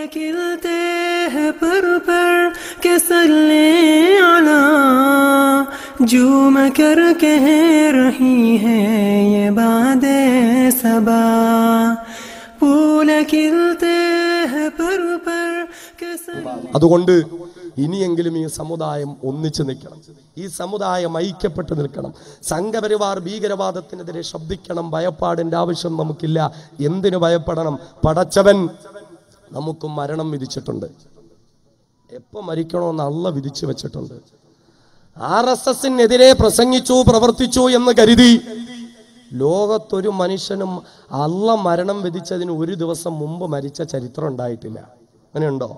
खिलते हैं पर के सल्ले आला झूम कर कह रही है ये बादे सबा फूल खिलते हैं पर के അതുകൊണ്ട് ഇനിയെങ്കിലും ഈ സമുദായം ഒന്നിച്ചു നിൽക്കണം. ഈ സമുദായം ഐക്യപ്പെട്ട് നിൽക്കണം. സംഘപരിവാർ ഭീകരവാദത്തിനെതിരെ ശബ്ദിക്കണം. ഭയപ്പാടിൻ്റെ ആവശ്യം നമുക്കില്ല. എന്തിനു ഭയപ്പെടണം? പടച്ചവൻ നമുക്ക് മരണം വിധിച്ചിട്ടുണ്ട്. എപ്പോൾ മരിക്കണമെന്ന് അള്ളാഹ് വിധിച്ചു വെച്ചിട്ടുണ്ട്. RSSനെതിരെ പ്രസംഗിച്ചു പ്രവർത്തിച്ചു എന്ന് കരുതി ലോകത്തൊരു മനുഷ്യനും അള്ളാഹ് മരണം വിധിച്ചതിന് ഒരു ദിവസം മുമ്പ് മരിച്ച ചരിത്രം ഉണ്ടായിട്ടില്ല. അങ്ങനെയുണ്ടോ?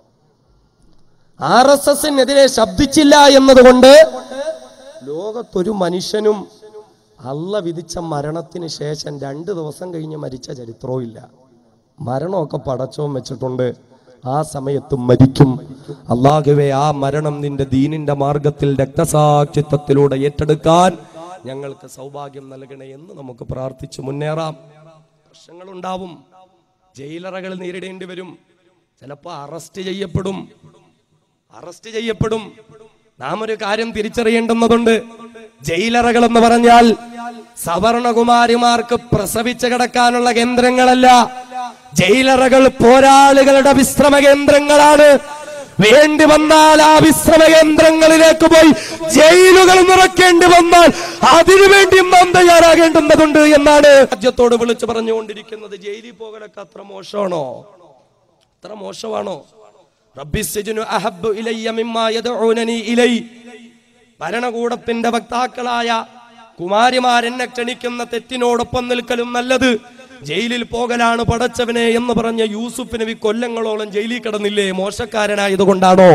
RSSനെതിരെ ശബ്ദിച്ചില്ല എന്നതുകൊണ്ട് ലോകത്തൊരു മനുഷ്യനും അള്ളാഹ് വിധിച്ച മരണത്തിന് ശേഷം 2 ദിവസം കഴിഞ്ഞ് മരിച്ച ചരിത്രവും ഇല്ല. മരണമൊക്കെ പടച്ചോൻ വെച്ചിട്ടുണ്ട്. ആ സമയത്തും മരിക്കും. അല്ലാഹുവേ, ആ മരണം നിന്റെ ദീനിന്റെ മാർഗത്തിൽ രക്തസാക്ഷിത്വത്തിലൂടെ ഏറ്റെടുക്കാൻ ഞങ്ങൾക്ക് സൗഭാഗ്യം നൽകണേ എന്ന് നമുക്ക് പ്രാർത്ഥിച്ചു മുന്നേറാം. പ്രശ്നങ്ങളുണ്ടാവും. ജയിലറകൾ നേരിടേണ്ടി വരും. ചിലപ്പോൾ അറസ്റ്റ് ചെയ്യപ്പെടും. നാം ഒരു കാര്യം തിരിച്ചറിയേണ്ടുന്നതുണ്ട്. ജയിലറകൾ എന്ന് പറഞ്ഞാൽ സവർണകുമാരിമാർക്ക് പ്രസവിച്ച് കിടക്കാനുള്ള കേന്ദ്രങ്ങളല്ല. ജയിലറകൾ പോരാളികളുടെ വിശ്രമ കേന്ദ്രങ്ങളാണ്. വേണ്ടി വന്നാൽ ആ വിശ്രമ കേന്ദ്രങ്ങളിലേക്ക് പോയി ജയിലുകൾ നിറയ്ക്കേണ്ടി വന്നാൽ അതിനുവേണ്ടിയും നാം തയ്യാറാകേണ്ടുന്നതുണ്ട് എന്നാണ് രാജ്യത്തോട് വിളിച്ചു പറഞ്ഞുകൊണ്ടിരിക്കുന്നത്. ജയിലിൽ പോകലൊക്കെ അത്ര മോശമാണോ? അത്ര മോശമാണോ? ഭരണകൂടത്തിന്റെ വക്താക്കളായ കുമാരിമാരെന്നെ ക്ഷണിക്കുന്ന തെറ്റിനോടൊപ്പം നിൽക്കലും നല്ലത് ജയിലിൽ പോകലാണ് പടച്ചവനെ എന്ന് പറഞ്ഞ യൂസുഫ് നബി കൊല്ലങ്ങളോളം ജയിലിൽ കിടന്നില്ലേ? മോശക്കാരനായതുകൊണ്ടാണോ?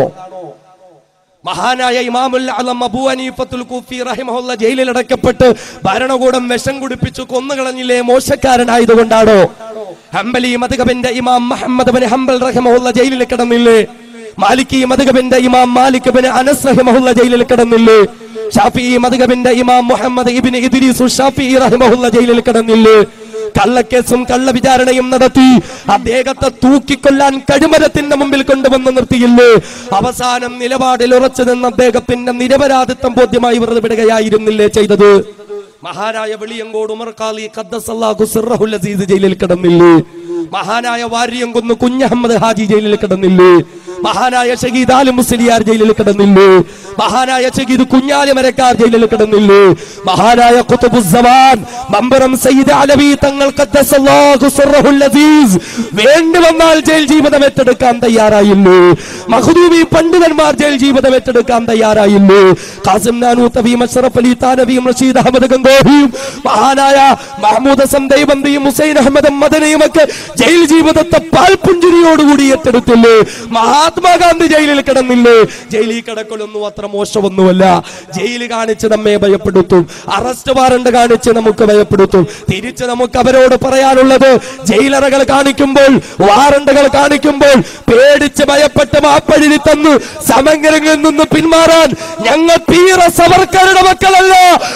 മഹാനായ ഇമാമുൽ അലം അബൂ ഹനീഫത്തുൽ കൂഫി റഹിമഹുല്ല ജയിലിൽ അടക്കപ്പെട്ട് ഭരണകൂടം വിഷം കുടിപ്പിച്ചു കൊന്നുകളഞ്ഞില്ലേ? മോശക്കാരനായതുകൊണ്ടാണോ? ഹംബലി മദ്ഹബിന്റെ ഇമാം മുഹമ്മദ് ബിൻ ഹംബൽ റഹിമഹുല്ല ജയിലിൽ കിടന്നില്ലേ? മാലിക്കി മദ്ഹബിന്റെ ഇമാം മാലിക് ബിൻ അനസ് റഹിമഹുല്ല ജയിലിൽ കിടന്നില്ലേ? ഷാഫിഈ മദ്ഹബിന്റെ ഇമാം മുഹമ്മദ് ഇബ്നു ഇദ്രീസ് ഷാഫിഈ റഹിമഹുല്ല ജയിലിൽ കിടന്നില്ലേ? കള്ളക്കേസും കള്ള വിചാരണയും നടത്തി അദ്ദേഹത്തെ തൂക്കിക്കൊല്ലാൻ കഴുമരത്തിന്റെ മുമ്പിൽ കൊണ്ടുവന്ന് നിർത്തിയില്ലേ? അവസാനം നിലപാടിൽ ഉറച്ചു നിന്ന് അദ്ദേഹത്തിന്റെ നിരപരാധിത്വം ബോധ്യമായി വെറുതെ വിടുകയായിരുന്നില്ലേ ചെയ്തത്? മഹാനായ വെളിയങ്കോട് ഉമർ ഖാലി ഖദ്ദസല്ലാഹു സിർറഹുൽ അസീസ് ജയിലിൽ കിടന്നില്ലേ? മഹാനായ വാര്യംകുന്ന് കുഞ്ഞഹമ്മദ് ഹാജി ജയിലിൽ കിടന്നില്ലേ? മഹാനായ ഷഹീദ് ആലി മുസ്ലിയാർ ജയിലിൽ കിടന്നില്ലേ? മഹാനായ ഷഹീദ് കുഞ്ഞാലി മരക്കാർ ജയിലിൽ കിടന്നില്ലേ? മഹാനായ ഖുതുബുസ്സമാൻ മമ്പറം സയ്യിദ് അലവി തങ്ങൾ ഖദ്ദസല്ലാഹു സിർറഹുൽ അസീസ് വേണ്ടി വന്നാൽ ജയിൽ ജീവിതം ഏറ്റെടുക്കാൻ തയ്യാറായില്ലേ? മഖ്ദൂമി പണ്ഡിതന്മാർ ജയിൽ ജീവിതം ഏറ്റെടുക്കാൻ തയ്യാറായില്ലേ? ഖാസിം നാനൂതവിയും അഷ്റഫ് അലി താനവിയും റഷീദ് അഹമ്മദ് ഗംഗോഹിയും മഹാനായ മഹ്മൂദ് ഹസൻ ദൈബന്ദിയും ഹുസൈൻ അഹമ്മദ് മദനിയും ഒക്കെ ജയിൽ ജീവിതത്തെ പാൽപുഞ്ചിരിയോടുകൂടി ഏറ്റെടുത്തില്ലേ? മഹാത്മാഗാന്ധി ജയിലിൽ കിടന്നില്ലേ? ജയിലിൽ കിടക്കലൊന്നും അത്ര മോശമൊന്നുമല്ല. ജയിൽ കാണിച്ച് നമ്മെ ഭയപ്പെടുത്തും. അറസ്റ്റ് വാറണ്ട് കാണിച്ച് നമുക്ക് ഭയപ്പെടുത്തും. തിരിച്ച് നമുക്ക് അവരോട് പറയാനുള്ളത്, ജയിലറകൾ കാണിക്കുമ്പോൾ വാറണ്ടുകൾ കാണിക്കുമ്പോൾ പേടിച്ച് ഭയപ്പെട്ട് മാപ്പഴിനി തന്നു സമഗ്രങ്ങളിൽ നിന്ന് പിന്മാറാൻ ഞങ്ങൾ തീര സവർക്കറുടെ മക്കളല്ല.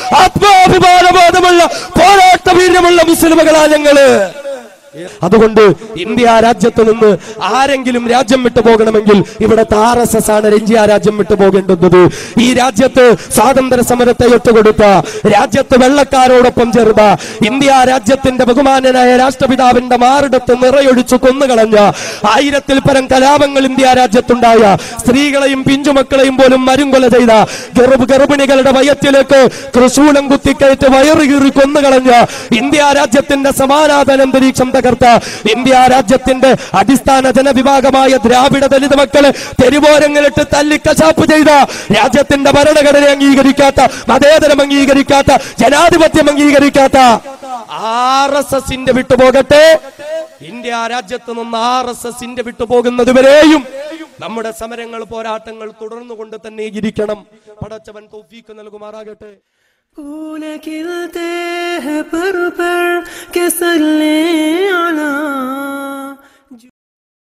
ആത്മാഭിമാനബോധമുള്ള പോരാട്ട വീര്യമുള്ള മുസ്ലിമുകളാ ഞങ്ങള്. അതുകൊണ്ട് ഇന്ത്യ രാജ്യത്ത് നിന്ന് ആരെങ്കിലും രാജ്യം വിട്ടു പോകണമെങ്കിൽ ഇവിടുത്തെ RSS ആണ് ഇന്ത്യ രാജ്യം വിട്ടു പോകേണ്ടുന്നത്. ഈ രാജ്യത്ത് സ്വാതന്ത്ര്യ സമരത്തെ ഒറ്റുകൊടുത്ത, രാജ്യത്ത് വെള്ളക്കാരോടൊപ്പം ചേർന്ന, ഇന്ത്യ രാജ്യത്തിന്റെ ബഹുമാന്യനായ രാഷ്ട്രപിതാവിന്റെ മാറിടത്ത് നിറയൊഴിച്ചു കൊന്നുകളഞ്ഞ 1000-ൽ പരം കലാപങ്ങൾ ഇന്ത്യ രാജ്യത്തുണ്ടായ, സ്ത്രീകളെയും പിഞ്ചുമക്കളെയും പോലും മരുങ്കൊല ചെയ്ത, ഗർഭിണികളുടെ വയറ്റിലേക്ക് കൃശൂലം കുത്തിക്കയറ്റ് വയറുകീറി കൊന്നുകളഞ്ഞ, ഇന്ത്യ രാജ്യത്തിന്റെ സമാനാധന അന്തരീക്ഷം തകർത്ത, ഇന്ത്യ രാജ്യത്തിന്റെ അടിസ്ഥാന ജനവിഭാഗമായ ദ്രാവിഡ ദലിത് മക്കളെ തെരുവോരങ്ങളിട്ട് തല്ലിക്കശാപ്പ് ചെയ്ത, രാജ്യത്തിന്റെ ഭരണഘടന അംഗീകരിക്കാത്ത, മതേതരം അംഗീകരിക്കാത്ത, ജനാധിപത്യം അംഗീകരിക്കാത്ത RSSന്റെ വിട്ടുപോകട്ടെ. ഇന്ത്യ രാജ്യത്ത് നിന്ന് RSSന്റെ വിട്ടുപോകുന്നതുവരെയും നമ്മുടെ സമരങ്ങൾ, പോരാട്ടങ്ങൾ തുടർന്നുകൊണ്ട് തന്നെ ഇരിക്കണം. പടച്ചവൻ തൗഫീഖ് നൽകുമാറാകട്ടെ. फूल खिलते हैं पर के सल्ले आला